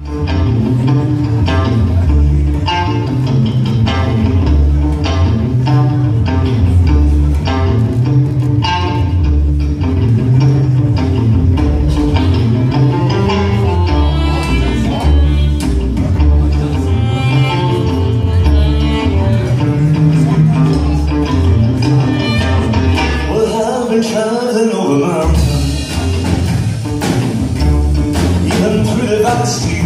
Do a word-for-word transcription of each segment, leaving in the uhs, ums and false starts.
Traveling over mountains, even through the vast sea.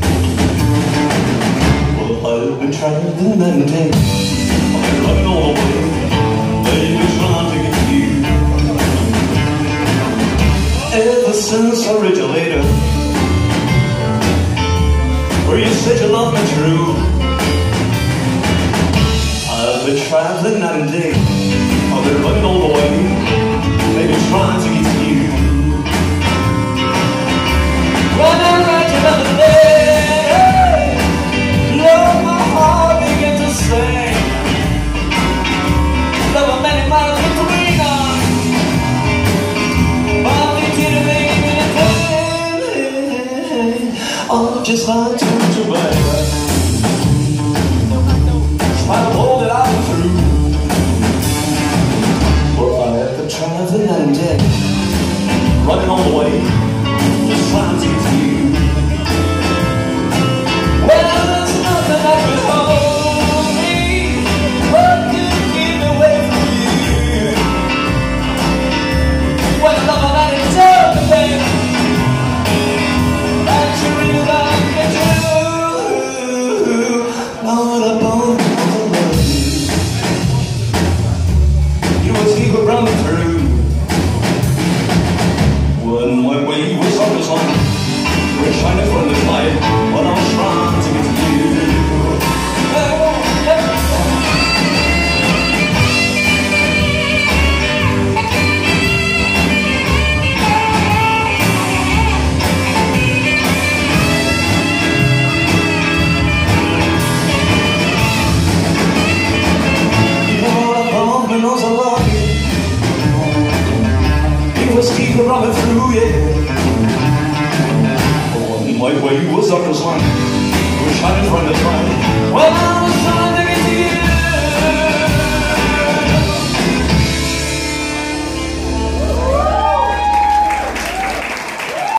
Well, I've been traveling night and day, I've been running all the way, baby, trying to get to you. Ever since I read you later, where you said you loved me true, I've been traveling night and day, I've been running all the way, maybe trying to get to you. When I read you the other day, Lord, my heart began to sing. There were many miles between us, but we didn't make anything. Oh, just like to you, baby. Try to hold it out through. Traveling night and day, running all the way, just trying to get to you. Well, there's nothing that can hold me, what could keep me away from you? When I love my night and day, baby, that you really like me too. Lord, I both love you. You was here running through. When my way was on the sun, you were shining from the light when I was trying to get to you. You know I love me, knows I love you. You was keeping running through, yeah. Oh, my way was up the sun.